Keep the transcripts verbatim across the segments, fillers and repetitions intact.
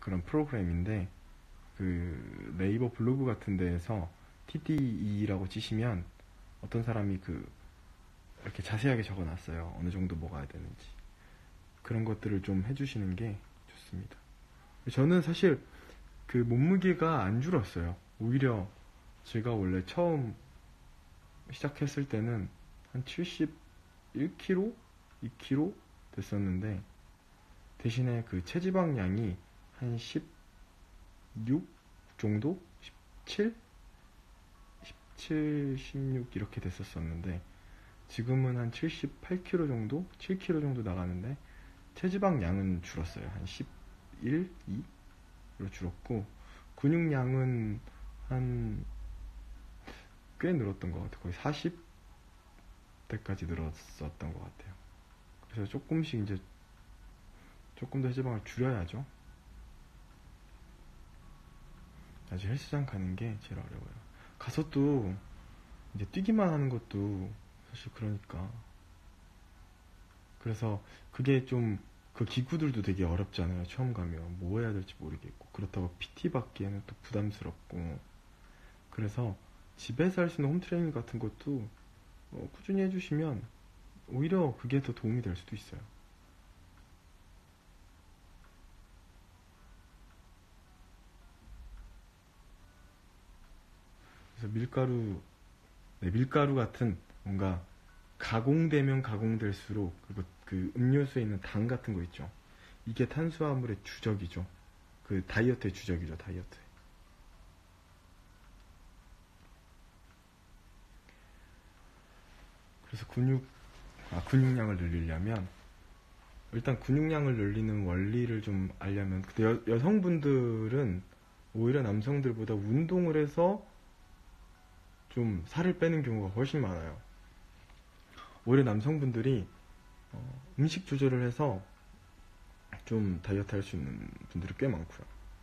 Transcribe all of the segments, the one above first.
그런 프로그램인데, 그 네이버 블로그 같은 데에서 티디이라고 치시면 어떤 사람이 그 이렇게 자세하게 적어놨어요. 어느 정도 먹어야 되는지. 그런 것들을 좀 해주시는 게 좋습니다. 저는 사실 그 몸무게가 안 줄었어요. 오히려 제가 원래 처음 시작했을 때는 한 칠십일 킬로그램? 이 킬로그램 됐었는데, 대신에 그 체지방량이 한 십육 정도? 십칠? 십칠, 십육 이렇게 됐었었는데, 지금은 한 칠십팔 킬로그램 정도? 칠 킬로그램 정도 나가는데, 체지방량은 줄었어요. 한 십일, 이로 줄었고, 근육량은 한 꽤 늘었던 것 같아요. 거의 사십 대까지 늘었었던 것 같아요. 그래서 조금씩 이제 조금 더 체지방을 줄여야죠. 아직 헬스장 가는 게 제일 어려워요. 가서 또 이제 뛰기만 하는 것도 사실 그러니까. 그래서 그게 좀, 그 기구들도 되게 어렵잖아요. 처음 가면 뭐 해야 될지 모르겠고, 그렇다고 피티 받기에는 또 부담스럽고. 그래서 집에서 할 수 있는 홈트레이닝 같은 것도 어, 꾸준히 해주시면 오히려 그게 더 도움이 될 수도 있어요. 그래서 밀가루, 네, 밀가루 같은 뭔가 가공되면 가공될수록, 그리고 그 음료수에 있는 당 같은 거 있죠. 이게 탄수화물의 주적이죠. 그 다이어트의 주적이죠, 다이어트. 그래서 근육, 아, 근육량을 늘리려면, 일단 근육량을 늘리는 원리를 좀 알려면, 근데 여, 여성분들은 오히려 남성들보다 운동을 해서 좀 살을 빼는 경우가 훨씬 많아요. 오히려 남성분들이 어, 음식 조절을 해서 좀 다이어트 할 수 있는 분들이 꽤 많고요.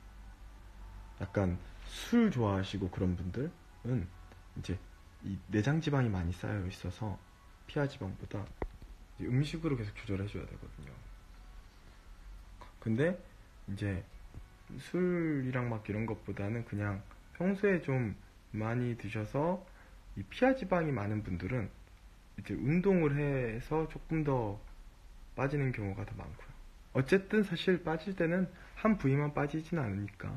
약간 술 좋아하시고 그런 분들은 이제 이 내장 지방이 많이 쌓여 있어서 피하 지방보다 음식으로 계속 조절해 줘야 되거든요. 근데 이제 술이랑 막 이런 것보다는 그냥 평소에 좀 많이 드셔서 이 피하 지방이 많은 분들은 이제 운동을 해서 조금 더 빠지는 경우가 더 많고요. 어쨌든 사실 빠질 때는 한 부위만 빠지진 않으니까.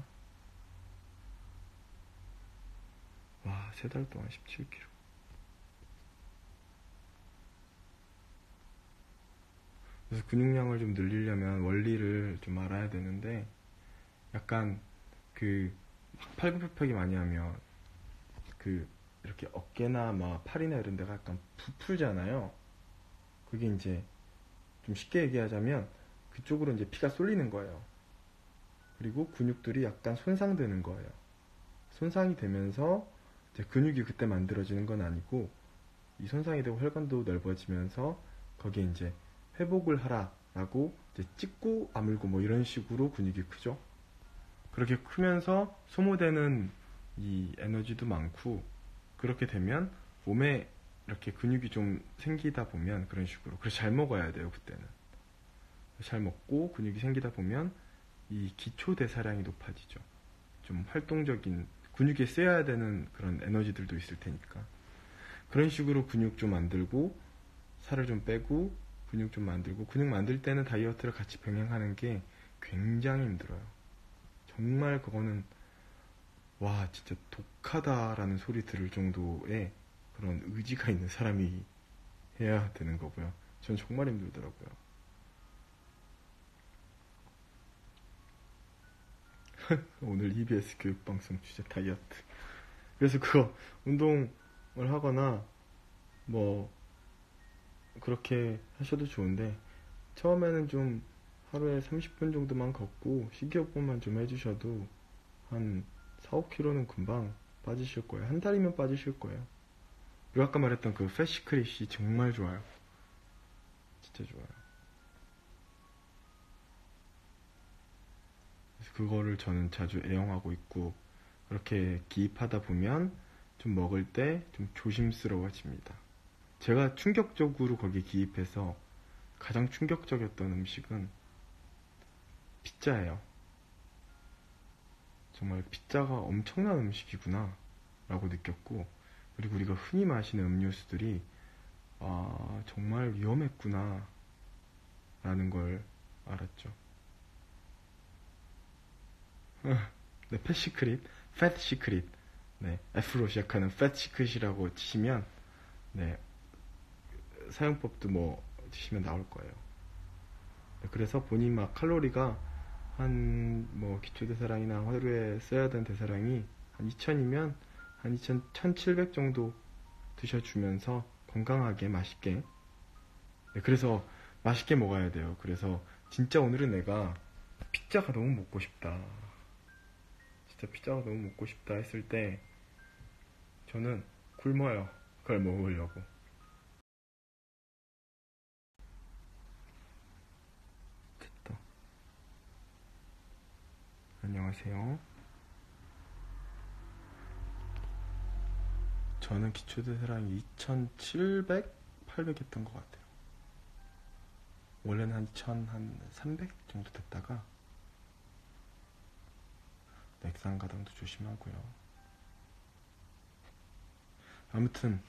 와, 세 달 동안 십칠 킬로그램. 그래서 근육량을 좀 늘리려면 원리를 좀 알아야 되는데, 약간 그 팔굽혀펴기 많이 하면 그 이렇게 어깨나 막 팔이나 이런 데가 약간 부풀잖아요. 그게 이제 좀 쉽게 얘기하자면 그쪽으로 이제 피가 쏠리는 거예요. 그리고 근육들이 약간 손상되는 거예요. 손상이 되면서 이제 근육이 그때 만들어지는 건 아니고, 이 손상이 되고 혈관도 넓어지면서 거기에 이제 회복을 하라라고 이제 찍고 아물고 뭐 이런 식으로 근육이 크죠. 그렇게 크면서 소모되는 이 에너지도 많고, 그렇게 되면 몸에 이렇게 근육이 좀 생기다 보면 그런 식으로, 그래서 잘 먹어야 돼요. 그때는 잘 먹고 근육이 생기다 보면 이 기초 대사량이 높아지죠. 좀 활동적인, 근육에 쓰여야 되는 그런 에너지들도 있을 테니까. 그런 식으로 근육 좀 만들고 살을 좀 빼고 근육 좀 만들고, 근육 만들 때는 다이어트를 같이 병행하는 게 굉장히 힘들어요. 정말 그거는 와, 진짜 독하다라는 소리 들을 정도의 그런 의지가 있는 사람이 해야 되는 거고요. 전 정말 힘들더라고요. 오늘 이비에스 교육방송 주제 다이어트. 그래서 그거 운동을 하거나 뭐 그렇게 하셔도 좋은데, 처음에는 좀 하루에 삼십 분 정도만 걷고 식이요법만 좀 해주셔도 한 사, 오 킬로그램는 금방 빠지실 거예요. 한 달이면 빠지실 거예요. 그리고 아까 말했던 그 패시크릿이 정말 좋아요. 진짜 좋아요. 그래서 그거를 저는 자주 애용하고 있고, 그렇게 기입하다 보면 좀 먹을 때 좀 조심스러워집니다. 제가 충격적으로 거기에 기입해서 가장 충격적이었던 음식은 피자예요. 정말 피자가 엄청난 음식이구나 라고 느꼈고, 그리고 우리가 흔히 마시는 음료수들이 아, 정말 위험했구나 라는 걸 알았죠. 네, 팻시크릿, 팻시크릿, 네, F로 시작하는 팻시크릿이라고 치시면, 네, 사용법도 뭐 치시면 나올 거예요. 네, 그래서 본인 막 칼로리가 한 뭐 기초대사량이나 하루에 써야 되는 대사량이 한 이천이면 한 이천, 천칠백 정도 드셔주면서 건강하게 맛있게. 네, 그래서 맛있게 먹어야 돼요. 그래서 진짜 오늘은 내가 피자가 너무 먹고 싶다, 진짜 피자가 너무 먹고 싶다 했을 때 저는 굶어요. 그걸 먹으려고. 됐다. 안녕하세요. 저는 기초대사량이 이천칠백, 팔백 했던 것 같아요. 원래는 한 이천삼백 정도 됐다가, 액상 가당도 조심하고요. 아무튼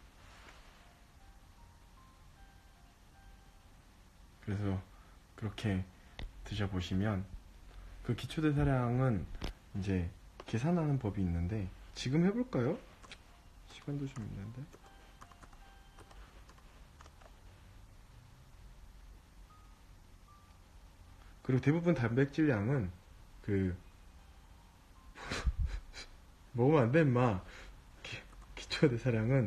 그래서 그렇게 드셔보시면, 그 기초대사량은 이제 계산하는 법이 있는데 지금 해볼까요? 시간도 좀 있는데. 그리고 대부분 단백질 양은 그 먹으면 안 돼 임마. 기, 기초대사량은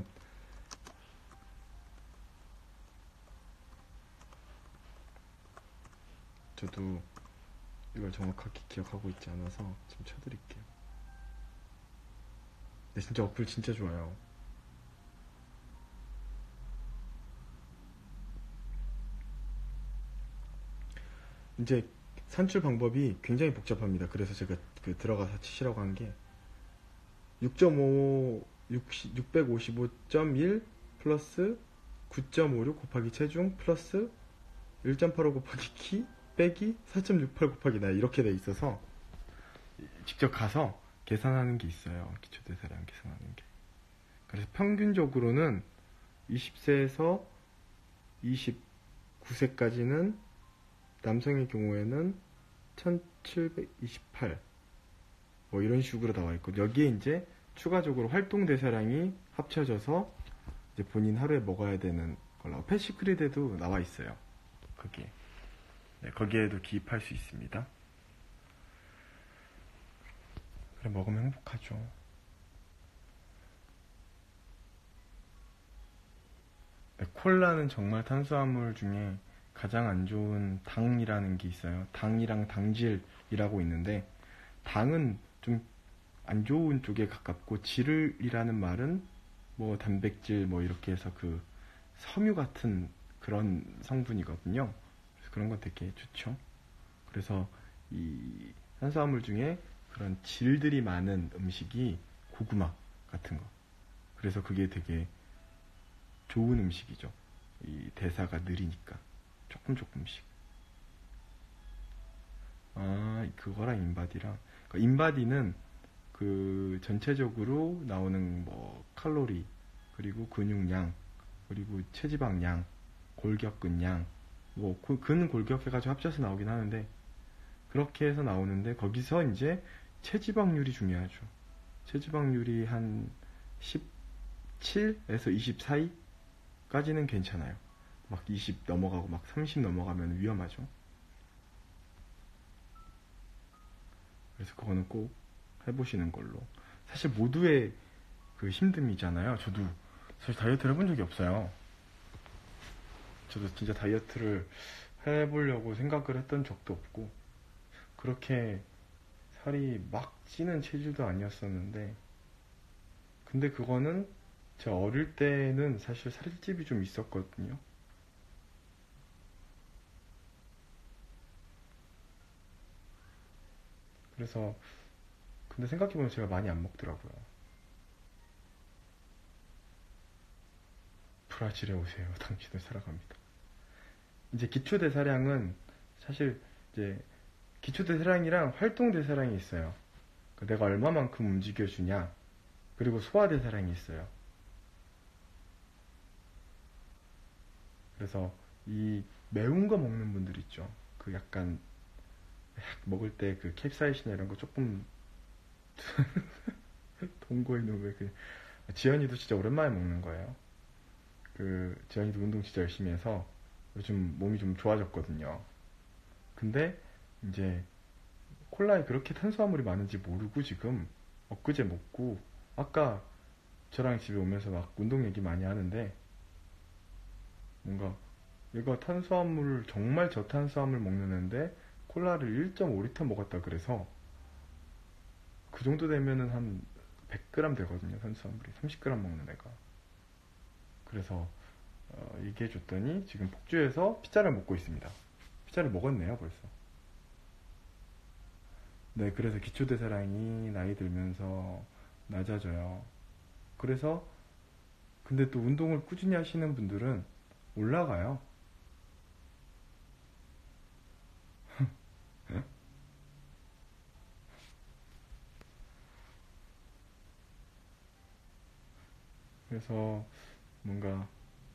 저도 이걸 정확하게 기억하고 있지 않아서 지금 쳐드릴게요. 근데 진짜 어플 진짜 좋아요. 이제 산출 방법이 굉장히 복잡합니다. 그래서 제가 그 들어가서 치시라고 한 게 육 점 오, 육백오십오 점 일 플러스 구 점 오육 곱하기 체중 플러스 일 점 팔오 곱하기 키 빼기 사 점 육팔 곱하기 나이, 이렇게 돼 있어서 직접 가서 계산하는 게 있어요. 기초대사량 계산하는 게. 그래서 평균적으로는 이십 세에서 이십구 세까지는 남성의 경우에는 천칠백이십팔, 뭐 이런 식으로 나와 있고, 여기에 이제 추가적으로 활동 대사량이 합쳐져서 이제 본인 하루에 먹어야 되는 걸로 팻시크릿에도 나와 있어요. 거기에. 네, 거기에도 기입할 수 있습니다. 그래, 먹으면 행복하죠. 네, 콜라는 정말 탄수화물 중에 가장 안 좋은 당이라는 게 있어요. 당이랑 당질이라고 있는데, 당은 좀 안 좋은 쪽에 가깝고, 질이라는 말은 뭐 단백질 뭐 이렇게 해서 그 섬유 같은 그런 성분이거든요. 그래서 그런 건 되게 좋죠. 그래서 이 탄수화물 중에 그런 질들이 많은 음식이 고구마 같은 거. 그래서 그게 되게 좋은 음식이죠. 이 대사가 느리니까. 조금 조금씩. 아, 그거랑 인바디랑. 그러니까 인바디는 그 전체적으로 나오는 뭐 칼로리, 그리고 근육량, 그리고 체지방량, 골격근량, 뭐 근 골격 해가지고 합쳐서 나오긴 하는데, 그렇게 해서 나오는데 거기서 이제 체지방률이 중요하죠. 체지방률이 한 십칠에서 이십 사이까지는 괜찮아요. 막 이십 넘어가고 막 삼십 넘어가면 위험하죠. 그래서 그거는 꼭 해보시는 걸로. 사실 모두의 그 힘듦이잖아요. 저도 사실 다이어트를 해본 적이 없어요. 저도 진짜 다이어트를 해보려고 생각을 했던 적도 없고, 그렇게 살이 막 찌는 체질도 아니었었는데, 근데 그거는 제가 어릴 때는 사실 살집이 좀 있었거든요. 그래서 근데 생각해보면 제가 많이 안 먹더라고요. 브라질에 오세요. 당신을 사랑합니다. 이제 기초대사량은 사실 이제 기초대사량이랑 활동대사량이 있어요. 그러니까 내가 얼마만큼 움직여주냐. 그리고 소화대사량이 있어요. 그래서 이 매운 거 먹는 분들 있죠. 그 약간 먹을 때 그 캡사이신 이런 거 조금 동거에 놓으면 그 지연이도 진짜 오랜만에 먹는 거예요. 그 지연이도 운동 진짜 열심히 해서 요즘 몸이 좀 좋아졌거든요. 근데 이제 콜라에 그렇게 탄수화물이 많은지 모르고 지금 엊그제 먹고 아까 저랑 집에 오면서 막 운동 얘기 많이 하는데 뭔가 얘가 탄수화물 정말 저탄수화물 먹는 애인데 콜라를 일 점 오 리터 먹었다 그래서 그 정도 되면은 한 백 그램 되거든요. 탄수화물이 삼십 그램 먹는 애가. 그래서 어, 얘기해 줬더니 지금 폭주해서 피자를 먹고 있습니다. 피자를 먹었네요 벌써. 네, 그래서 기초대사량이 나이 들면서 낮아져요. 그래서 근데 또 운동을 꾸준히 하시는 분들은 올라가요. 그래서 뭔가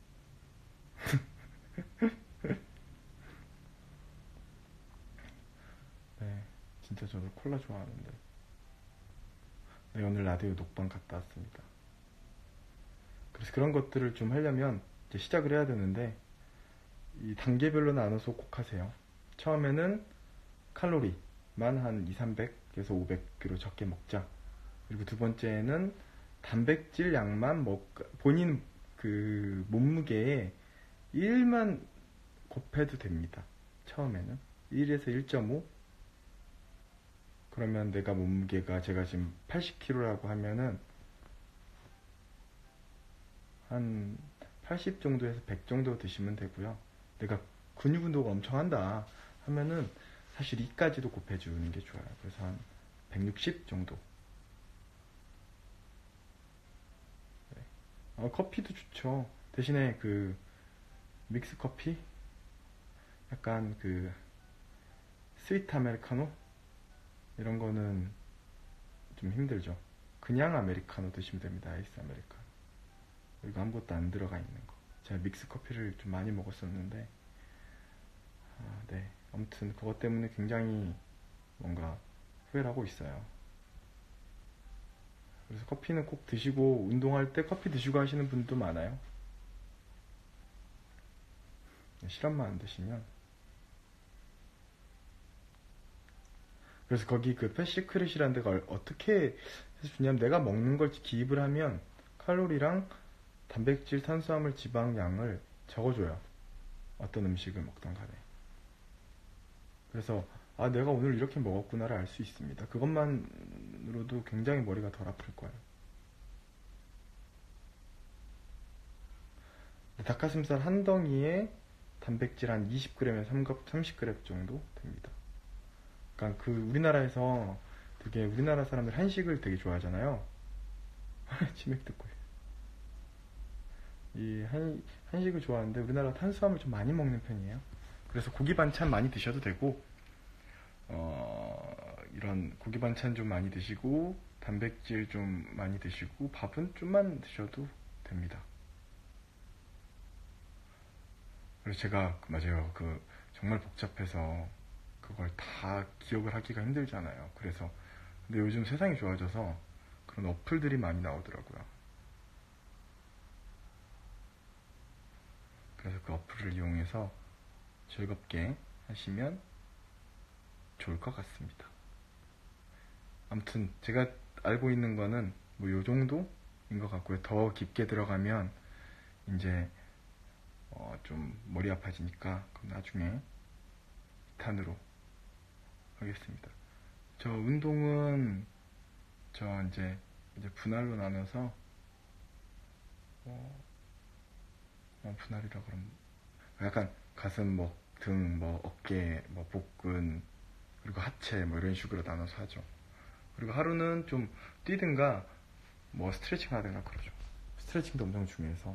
네, 진짜 저도 콜라 좋아하는데 네, 오늘 라디오 녹방 갔다 왔습니다. 그래서 그런 것들을 좀 하려면 이제 시작을 해야 되는데 이 단계별로 나눠서 꼭 하세요. 처음에는 칼로리만 한 이, 삼백에서 오백으로 적게 먹자. 그리고 두 번째는 단백질 양만 먹, 본인 그 몸무게에 일만 곱해도 됩니다. 처음에는. 일에서 일 점 오. 그러면 내가 몸무게가 제가 지금 팔십 킬로그램라고 하면은 한 팔십 정도에서 백 정도 드시면 되고요. 내가 근육 운동을 엄청 한다 하면은 사실 이까지도 곱해주는 게 좋아요. 그래서 한 백육십 정도. 네. 어, 커피도 좋죠. 대신에 그 믹스 커피? 약간 그 스위트 아메리카노? 이런 거는 좀 힘들죠. 그냥 아메리카노 드시면 됩니다. 아이스 아메리카노. 그리고 아무것도 안 들어가 있는 거. 제가 믹스 커피를 좀 많이 먹었었는데, 아, 네. 아무튼 그것 때문에 굉장히 뭔가 후회를 하고 있어요. 그래서 커피는 꼭 드시고, 운동할 때 커피 드시고 하시는 분도 많아요. 시럽만 안 드시면. 그래서 거기 그 패시크릿이라는 데가 어떻게 해서 주냐면 내가 먹는 걸 기입을 하면 칼로리랑 단백질, 탄수화물, 지방 양을 적어줘요. 어떤 음식을 먹던 간에. 그래서 아 내가 오늘 이렇게 먹었구나를 알 수 있습니다. 그것만으로도 굉장히 머리가 덜 아플 거예요. 닭가슴살 한 덩이에 단백질 한 이십 그램에서 삼십 그램 정도 됩니다. 그러니까 그 우리나라에서 되게 우리나라 사람들 한식을 되게 좋아하잖아요. 치맥 듣고 이 한, 한식을 좋아하는데 우리나라 탄수화물 좀 많이 먹는 편이에요. 그래서 고기 반찬 많이 드셔도 되고 어, 이런 고기 반찬 좀 많이 드시고 단백질 좀 많이 드시고 밥은 좀만 드셔도 됩니다. 그래서 제가 맞아요. 그 정말 복잡해서 그걸 다 기억을 하기가 힘들잖아요. 그래서 근데 요즘 세상이 좋아져서 그런 어플들이 많이 나오더라고요. 그래서 그 어플을 이용해서 즐겁게 하시면 좋을 것 같습니다. 아무튼 제가 알고 있는 거는 뭐 요 정도인 것 같고요. 더 깊게 들어가면 이제 어 좀 머리 아파지니까 그럼 나중에 이 탄으로 하겠습니다. 저 운동은 저 이제 이제 분할로 나눠서 어, 어 분할이라 그러면 약간 가슴, 목, 등, 뭐 어깨, 뭐 복근 그리고 하체 뭐 이런 식으로 나눠서 하죠. 그리고 하루는 좀 뛰든가 뭐 스트레칭 하든가 그러죠. 스트레칭도 엄청 중요해서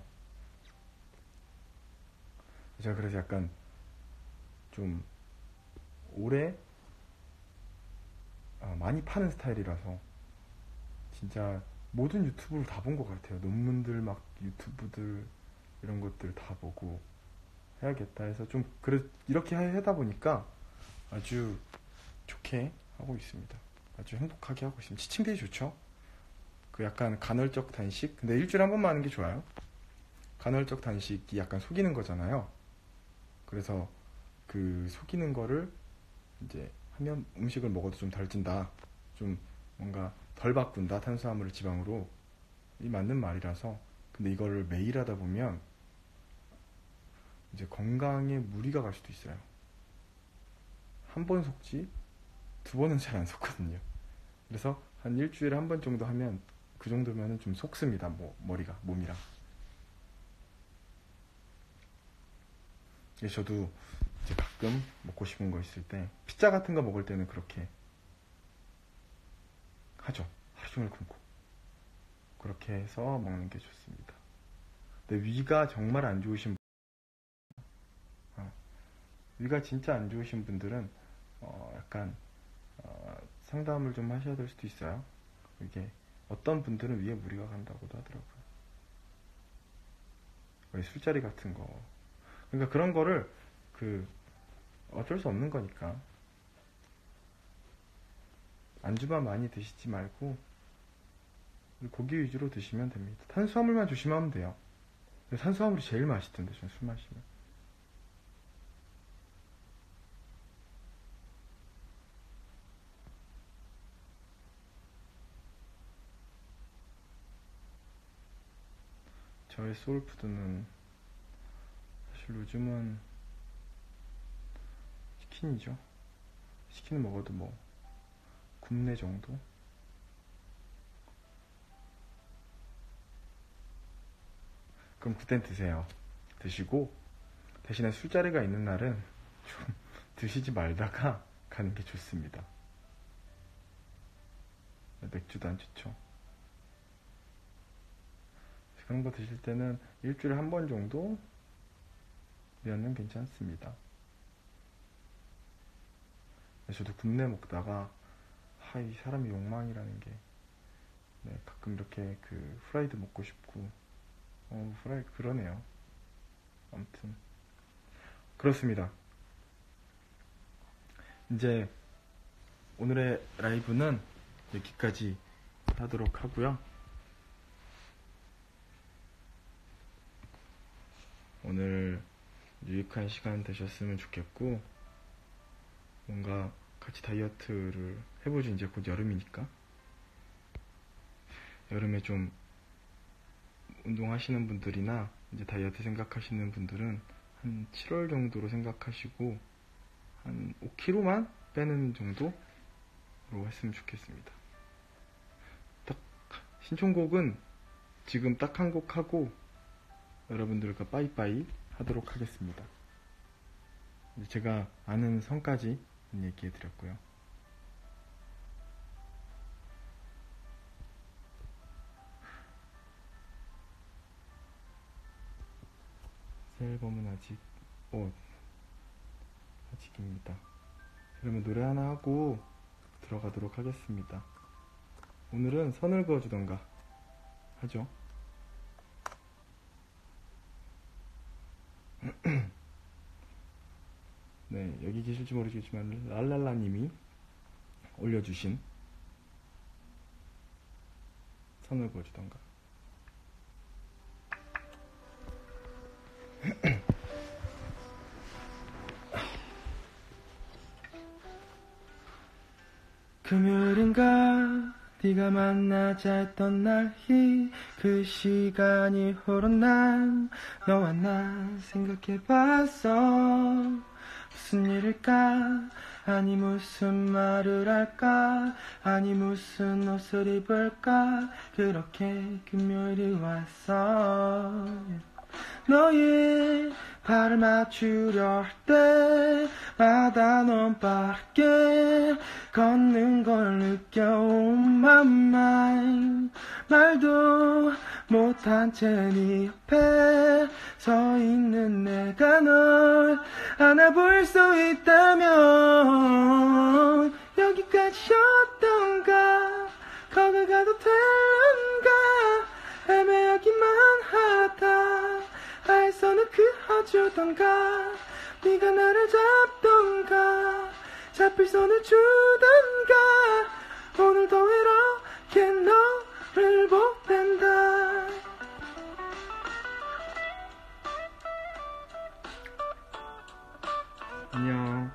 제가 그래서 약간 좀 오래 아, 많이 파는 스타일이라서 진짜 모든 유튜브를 다 본 것 같아요. 논문들 막 유튜브들 이런 것들 다 보고 해야겠다 해서 좀 그래 이렇게 하다 보니까 아주 좋게 하고 있습니다. 아주 행복하게 하고 있습니다. 지침되기 좋죠. 그 약간 간헐적 단식. 근데 일주일에 한 번만 하는 게 좋아요. 간헐적 단식이 약간 속이는 거잖아요. 그래서 그 속이는 거를 이제 하면 음식을 먹어도 좀 덜 찐다. 좀 뭔가 덜 바꾼다. 탄수화물을 지방으로. 이 맞는 말이라서. 근데 이거를 매일 하다 보면 이제 건강에 무리가 갈 수도 있어요. 한 번 속지 두 번은 잘 안 속거든요. 그래서 한 일주일에 한 번 정도 하면 그 정도면은 좀 속습니다. 뭐 머리가 몸이랑. 저도 이제 가끔 먹고 싶은 거 있을 때 피자 같은 거 먹을 때는 그렇게 하죠. 하루 종일 굶고 그렇게 해서 먹는 게 좋습니다. 근데 위가 정말 안 좋으신 어, 위가 진짜 안 좋으신 분들은 어, 약간 어, 상담을 좀 하셔야 될 수도 있어요. 이게 어떤 분들은 위에 무리가 간다고도 하더라고요. 술자리 같은 거. 그러니까 그런 거를 그 어쩔 수 없는 거니까 안주만 많이 드시지 말고 고기 위주로 드시면 됩니다. 탄수화물만 조심하면 돼요. 탄수화물이 제일 맛있던데 전 술 마시면. 저의 소울푸드는 사실 요즘은 치킨이죠. 치킨 먹어도 뭐 굽네 정도? 그럼 그땐 드세요. 드시고 대신에 술자리가 있는 날은 좀 드시지 말다가 가는 게 좋습니다. 맥주도 안 좋죠. 그런 거 드실 때는 일주일에 한 번 정도 면은 괜찮습니다. 저도 굽네 먹다가 하, 이 사람이 욕망이라는 게 네, 가끔 이렇게 그 후라이드 먹고 싶고 어 후라이 그러네요. 아무튼 그렇습니다. 이제 오늘의 라이브는 여기까지 하도록 하고요. 오늘 유익한 시간 되셨으면 좋겠고 뭔가 같이 다이어트를 해보죠. 이제 곧 여름이니까 여름에 좀 운동하시는 분들이나 이제 다이어트 생각하시는 분들은 한 칠월 정도로 생각하시고 한 오 킬로그램만 빼는 정도로 했으면 좋겠습니다. 딱 신청곡은 지금 딱 한 곡 하고 여러분들과 빠이빠이 하도록 하겠습니다. 제가 아는 선까지 얘기해 드렸고요. 새 앨범은 아직 어 아직입니다. 그러면 노래 하나 하고 들어가도록 하겠습니다. 오늘은 선을 그어주던가 하죠. 네, 여기 계실지 모르겠지만 랄랄라님이 올려주신 선을 그어주던가. 금요일인가 네가 만나자 했던 날이 그 시간이 흐른 날 너와 나 생각해봤어. 무슨 일일까? 아니 무슨 말을 할까? 아니 무슨 옷을 입을까? 그렇게 금요일이 왔어. 너의 발을 맞추려 할 때마다 넌 빠르게 걷는 걸 느껴. Oh my mind. 말도 못한 채 네 옆에 서 있는 내가 널 안아볼 수 있다면 여기까지였던 주던가 네가 나를 잡던가 잡힐 손을 주던가 오늘도 이렇게 너를 보낸다. 안녕.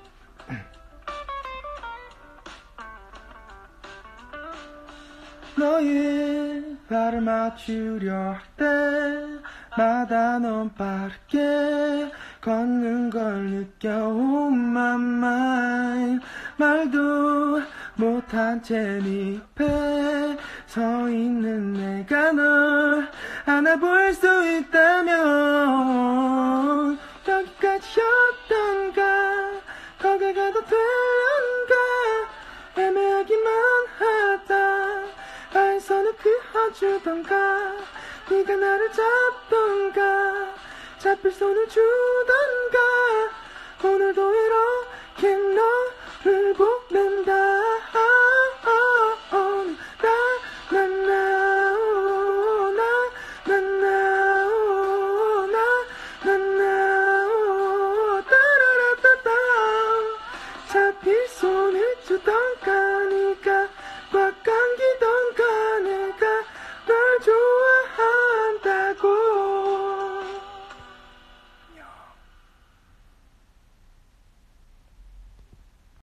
너의 발을 맞추려 할 때마다 넌 빠르게 걷는 걸 느껴. Oh my mind. 말도 못한 채 네 앞에 서 있는 내가 널 안아볼 수 있다면 여기까지였던가 거기 가도 될런가 애매하기만 하다 나의 손을 그어주던가 네가 나를 잡던가 잡힐 손을 주던가